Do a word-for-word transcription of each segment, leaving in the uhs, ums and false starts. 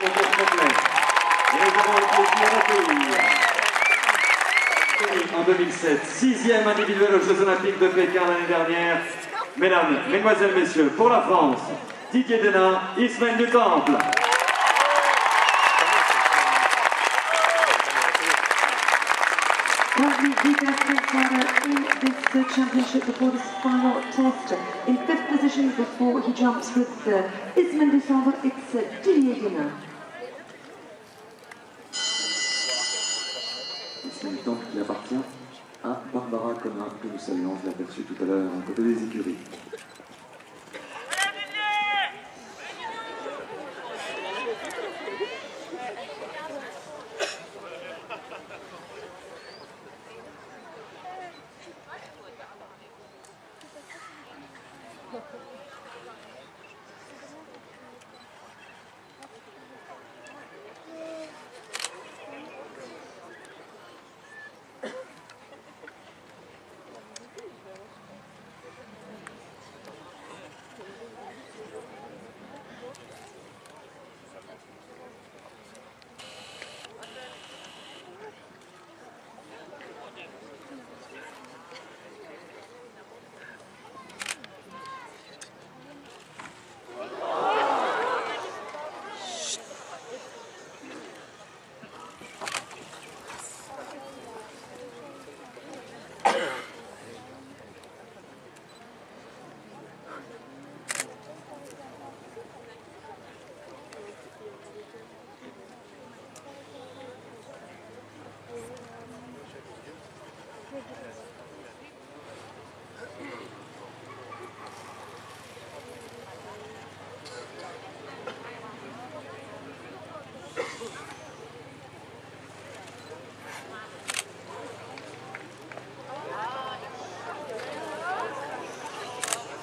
Et nous avons le plaisir d'accueillir en deux mille sept, sixième individuel aux Jeux Olympiques de Pékin l'année dernière. Mesdames, Mesdemoiselles, Messieurs, pour la France, Didier Denain, Ismaël du Temple. Currently the best rider in this championship before this final test. In fifth position before he jumps with uh, Ismaël du Temple, it's uh, Didier Denain. Ismaël du Temple qui appartient à Barbara Conrin, que nous saluons, je l'ai aperçu tout à l'heure à côté des écuries.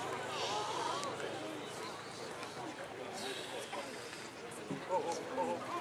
Oh, oh, oh.